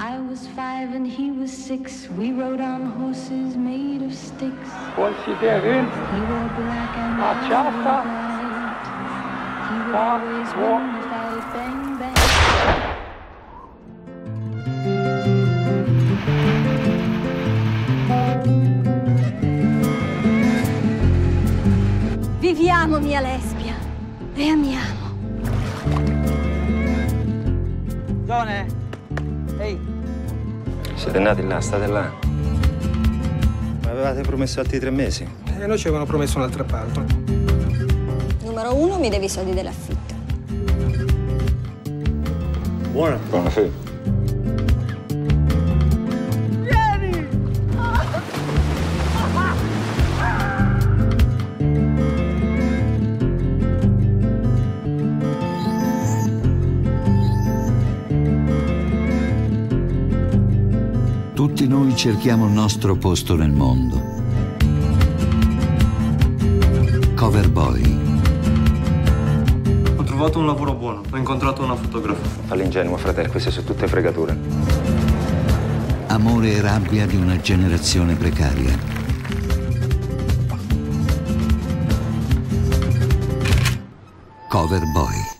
I was 5 and he was 6. We rode on horses made of sticks. Consideri He wore black and I acciata wore white. He would always win the fight, bang, bang. Viviamo, mia lesbia, e amiamo. Giovane, ehi. Siete nati là, state là. Ma avevate promesso altri 3 mesi? E noi ci avevano promesso un altro appalto. Numero 1, mi devi i soldi dell'affitto. Buona. Buonasera. Tutti noi cerchiamo il nostro posto nel mondo. Cover Boy. Ho trovato un lavoro buono, ho incontrato una fotografa. All'ingenuo, fratello, queste sono tutte fregature. Amore e rabbia di una generazione precaria. Cover Boy.